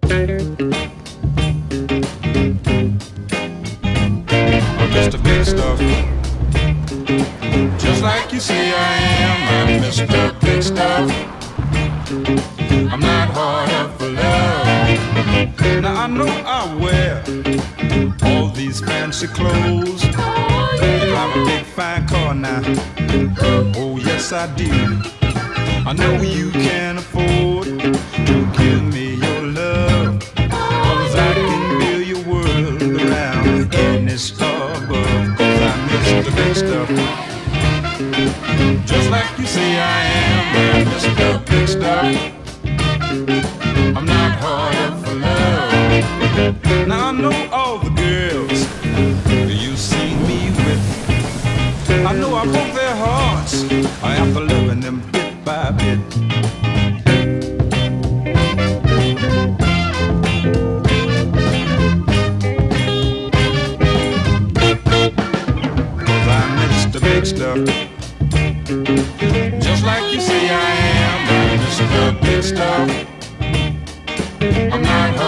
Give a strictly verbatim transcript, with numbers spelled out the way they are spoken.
I'm Mister Big Stuff. Just like you say I am, I'm Mister Big Stuff. I'm not hard up for love. Now I know I wear all these fancy clothes. You drive a big fine car now. Oh yes I do. I know you can afford to give me your love, 'cause I can build your world around in this star above. 'Cause I'm Mister Big Stuff. Just like you say I am, I'm Mister Big Stuff. I'm not hard up for love. Now I know all the girls you see me with. I know I broke their hearts after loving them bit by bit. Cause I'm Mister Big Stuff. Just like you say I am, I'm Mister Big Stuff. I'm not hard